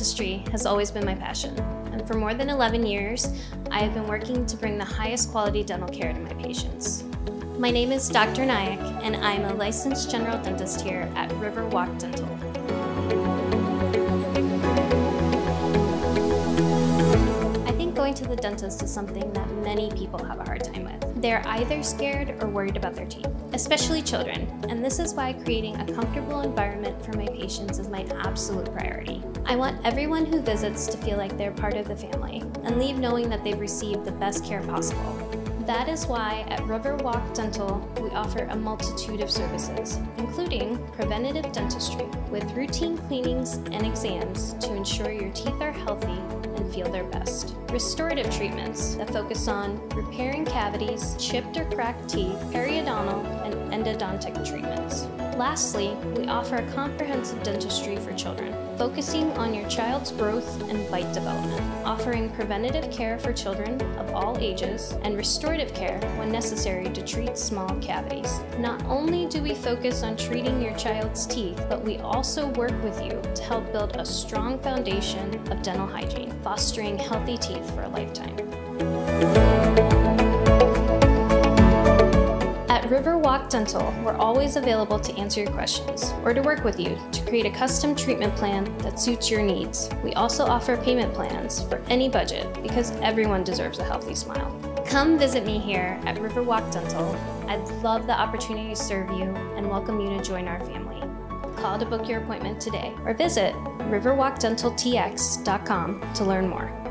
dentistry has always been my passion, and for more than 11 years, I have been working to bring the highest quality dental care to my patients. My name is Dr. Nayak, and I'm a licensed general dentist here at Riverwalk Dental. I think going to the dentist is something that many people have a hard time with. They're either scared or worried about their teeth, especially children, and this is why creating a comfortable environment for my patients is my absolute priority. I want everyone who visits to feel like they're part of the family and leave knowing that they've received the best care possible. That is why at Riverwalk Dental, we offer a multitude of services, including preventative dentistry with routine cleanings and exams to ensure your teeth are healthy and feel their best. Restorative treatments that focus on repairing cavities, chipped or cracked teeth, periodontal, and endodontic treatments. Lastly, we offer a comprehensive dentistry for children, focusing on your child's growth and bite development, offering preventative care for children of all ages and restorative care when necessary to treat small cavities. Not only do we focus on treating your child's teeth, but we also work with you to help build a strong foundation of dental hygiene, fostering healthy teeth for a lifetime. At Riverwalk Dental, we're always available to answer your questions or to work with you to create a custom treatment plan that suits your needs. We also offer payment plans for any budget because everyone deserves a healthy smile. Come visit me here at Riverwalk Dental. I'd love the opportunity to serve you and welcome you to join our family. Call to book your appointment today or visit riverwalkdentaltx.com to learn more.